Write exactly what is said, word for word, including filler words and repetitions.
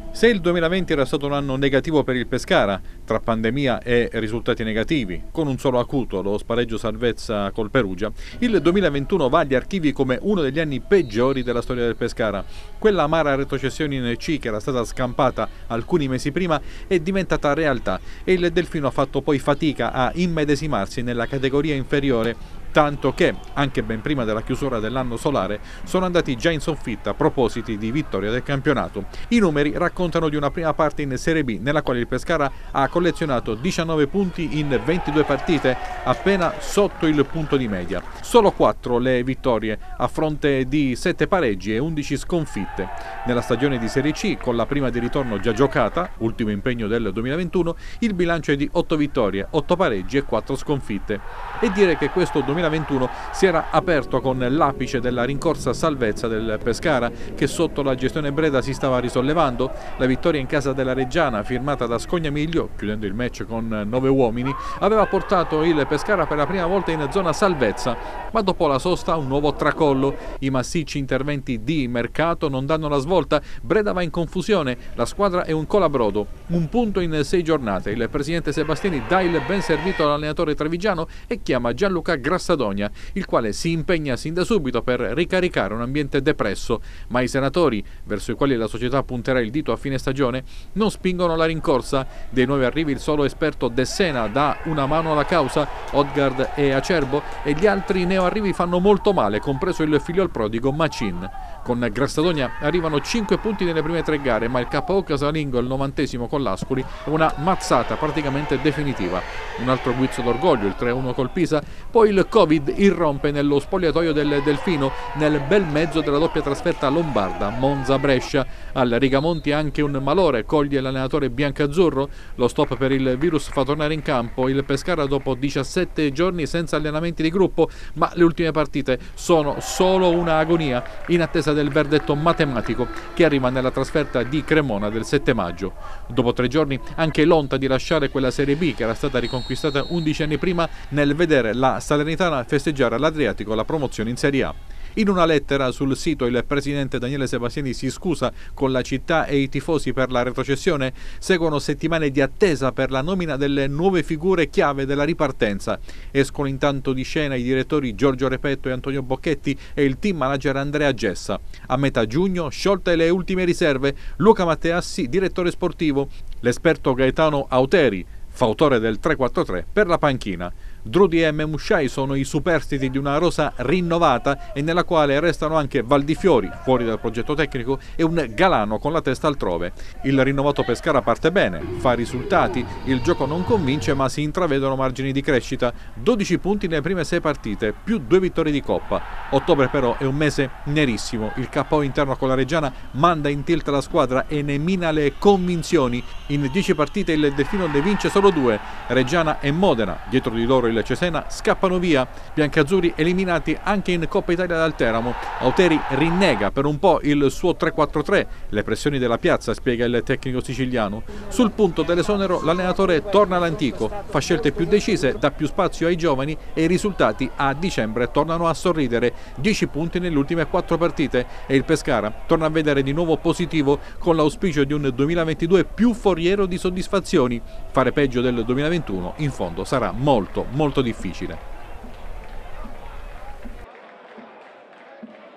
Se il duemilaventi era stato un anno negativo per il Pescara, tra pandemia e risultati negativi, con un solo acuto, lo spareggio salvezza col Perugia, il duemilaventuno va agli archivi come uno degli anni peggiori della storia del Pescara. Quella amara retrocessione in C, che era stata scampata alcuni mesi prima, è diventata realtà e il Delfino ha fatto poi fatica a immedesimarsi nella categoria inferiore, tanto che, anche ben prima della chiusura dell'anno solare, sono andati già in sconfitta a propositi di vittoria del campionato. I numeri raccontano di una prima parte in Serie B nella quale il Pescara ha collezionato diciannove punti in ventidue partite, appena sotto il punto di media. Solo quattro le vittorie a fronte di sette pareggi e undici sconfitte. Nella stagione di Serie C, con la prima di ritorno già giocata, ultimo impegno del duemilaventuno, il bilancio è di otto vittorie, otto pareggi e quattro sconfitte. E dire che questo duemilaventuno si era aperto con l'apice della rincorsa salvezza del Pescara, che sotto la gestione Breda si stava risollevando. La vittoria in casa della Reggiana, firmata da Scognamiglio, chiudendo il match con nove uomini, aveva portato il Pescara per la prima volta in zona salvezza, ma dopo la sosta un nuovo tracollo. I massicci interventi di mercato non danno la svolta, Breda va in confusione, la squadra è un colabrodo, un punto in sei giornate. Il presidente Sebastiani dà il ben servito all'allenatore trevigiano e chiama Gianluca Grassadonia, il quale si impegna sin da subito per ricaricare un ambiente depresso, ma i senatori, verso i quali la società punterà il dito a fine stagione, non spingono la rincorsa. Dei nuovi arrivi il solo esperto De Sena dà una mano alla causa, Odgard e Acerbo, e gli altri neoarrivi fanno molto male, compreso il figliol prodigo Macin. Con Grassadonia arrivano cinque punti nelle prime tre gare, ma il K O casalingo al novantesimo con l'Ascoli è una mazzata praticamente definitiva. Un altro guizzo d'orgoglio, il tre a uno col Pisa, poi il Covid irrompe nello spogliatoio del Delfino nel bel mezzo della doppia trasferta lombarda, Monza-Brescia. Al Rigamonti anche un malore coglie l'allenatore biancazzurro, lo stop per il virus fa tornare in campo il Pescara dopo diciassette giorni senza allenamenti di gruppo, ma le ultime partite sono solo una agonia in attesa del verdetto matematico che arriva nella trasferta di Cremona del sette maggio. Dopo tre giorni anche l'onta di lasciare quella Serie B che era stata riconquistata undici anni prima nel vedere la Salernitana festeggiare all'Adriatico la promozione in Serie A. In una lettera sul sito il presidente Daniele Sebastiani si scusa con la città e i tifosi per la retrocessione. Seguono settimane di attesa per la nomina delle nuove figure chiave della ripartenza. Escono intanto di scena i direttori Giorgio Repetto e Antonio Bocchetti e il team manager Andrea Gessa. A metà giugno, sciolte le ultime riserve, Luca Matteassi, direttore sportivo, l'esperto Gaetano Auteri, fautore del tre quattro tre, per la panchina. Drudi e Memushai sono i superstiti di una rosa rinnovata e nella quale restano anche Valdifiori, fuori dal progetto tecnico, e un Galano con la testa altrove. Il rinnovato Pescara parte bene, fa risultati, il gioco non convince ma si intravedono margini di crescita. dodici punti nelle prime sei partite, più due vittorie di Coppa. Ottobre però è un mese nerissimo, il K O interno con la Reggiana manda in tilt la squadra e ne mina le convinzioni. In dieci partite il Delfino ne vince solo due, Reggiana e Modena, dietro di loro il Cesena scappano via, biancazzurri eliminati anche in Coppa Italia dal Teramo. Auteri rinnega per un po' il suo tre quattro tre, le pressioni della piazza, spiega il tecnico siciliano. Sul punto dell'esonero l'allenatore torna all'antico, fa scelte più decise, dà più spazio ai giovani e i risultati a dicembre tornano a sorridere, dieci punti nelle ultime quattro partite e il Pescara torna a vedere di nuovo positivo con l'auspicio di un duemilaventidue più foriero di soddisfazioni. Fare peggio del duemilaventuno in fondo sarà molto molto difficile.